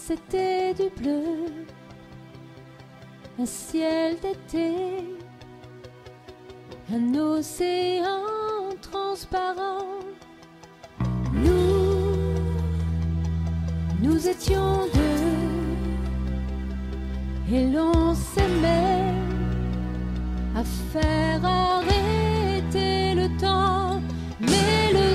c'était du bleu, un ciel d'été, un océan transparent. Nous étions deux et l'on s'aimait à faire arrêter le temps. Mais le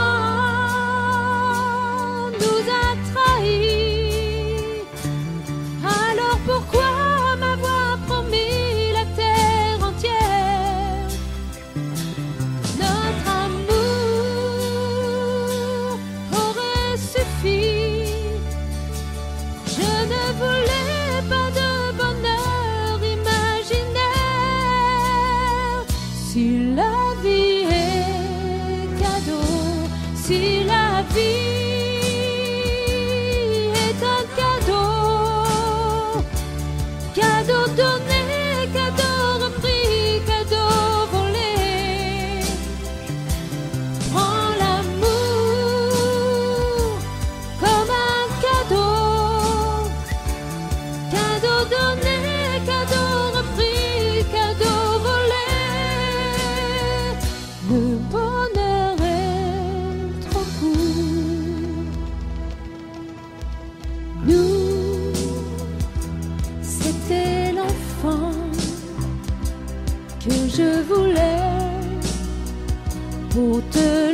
temps nous a trahis. Alors pourquoi m'avoir promis la terre entière? Notre amour aurait suffi. Je ne voulais pas de bonheur imaginaire. Si la vie est cadeau, si la vie est un cadeau, cadeau donné, cadeau repris, cadeau volé, prends l'amour comme un cadeau, cadeau donné, cadeau repris, cadeau volé. Le bonheur est trop court. Nous, c'était l'enfant que je voulais pour te